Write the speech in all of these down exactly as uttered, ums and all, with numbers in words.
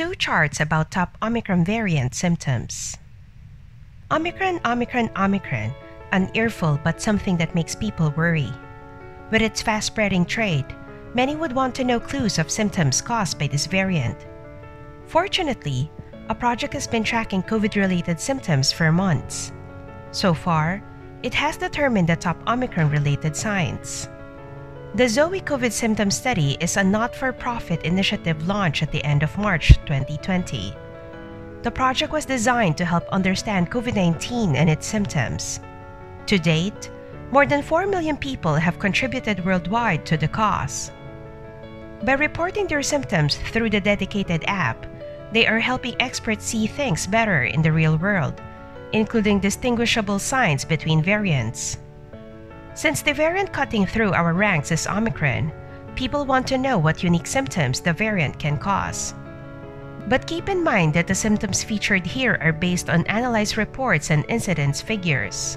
Two charts about top Omicron variant symptoms. Omicron, Omicron, Omicron, an earful but something that makes people worry. With its fast-spreading trait, many would want to know clues of symptoms caused by this variant. Fortunately, a project has been tracking COVID-related symptoms for months. So far, it has determined the top Omicron-related signs. The Zoe COVID Symptom Study is a not-for-profit initiative launched at the end of March twenty twenty. The project was designed to help understand COVID nineteen and its symptoms. To date, more than four million people have contributed worldwide to the cause. By reporting their symptoms through the dedicated app, they are helping experts see things better in the real world, including distinguishable signs between variants. Since the variant cutting through our ranks is Omicron, people want to know what unique symptoms the variant can cause. But keep in mind that the symptoms featured here are based on analyzed reports and incidence figures.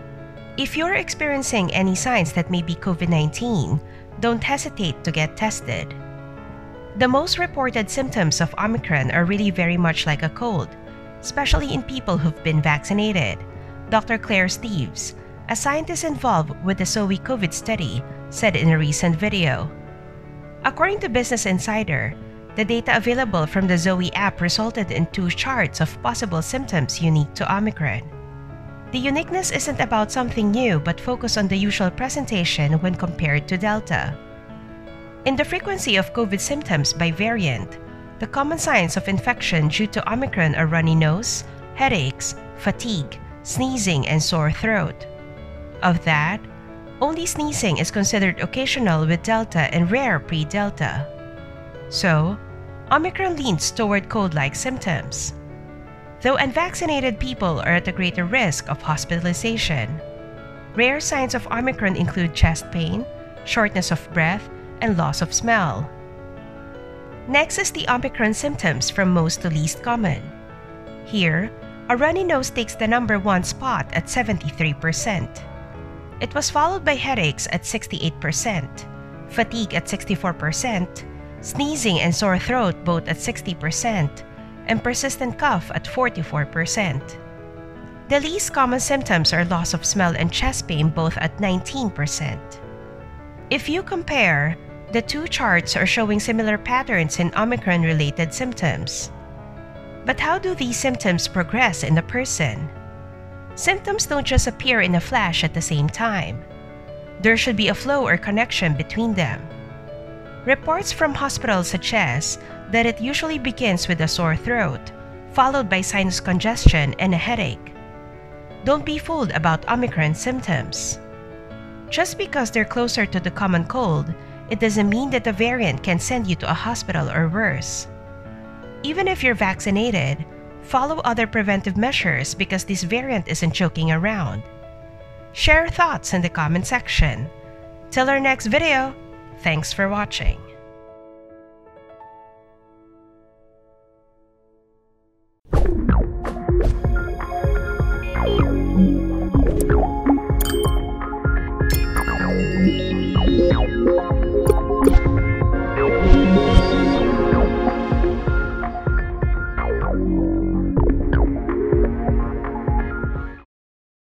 If you're experiencing any signs that may be COVID nineteen, don't hesitate to get tested. The most reported symptoms of Omicron are really very much like a cold, especially in people who've been vaccinated. Doctor Claire Steves, a scientist involved with the Zoe COVID study, said in a recent video. According to Business Insider, the data available from the Zoe app resulted in two charts of possible symptoms unique to Omicron. The uniqueness isn't about something new but focus on the usual presentation when compared to Delta. In the frequency of COVID symptoms by variant, the common signs of infection due to Omicron are runny nose, headaches, fatigue, sneezing, and sore throat. Of that, only sneezing is considered occasional with Delta and rare pre-Delta. So, Omicron leans toward cold-like symptoms. Though unvaccinated people are at a greater risk of hospitalization, rare signs of Omicron include chest pain, shortness of breath, and loss of smell. Next is the Omicron symptoms from most to least common. Here, a runny nose takes the number one spot at seventy-three percent. It was followed by headaches at sixty-eight percent, fatigue at sixty-four percent, sneezing and sore throat both at sixty percent, and persistent cough at forty-four percent. The least common symptoms are loss of smell and chest pain both at nineteen percent. If you compare, the two charts are showing similar patterns in Omicron-related symptoms. But how do these symptoms progress in a person? Symptoms don't just appear in a flash at the same time. There should be a flow or connection between them. Reports from hospitals suggest that it usually begins with a sore throat, followed by sinus congestion and a headache. Don't be fooled about Omicron symptoms. Just because they're closer to the common cold, it doesn't mean that the variant can send you to a hospital or worse. Even if you're vaccinated, follow other preventive measures because this variant isn't joking around. Share thoughts in the comment section. Till our next video, thanks for watching.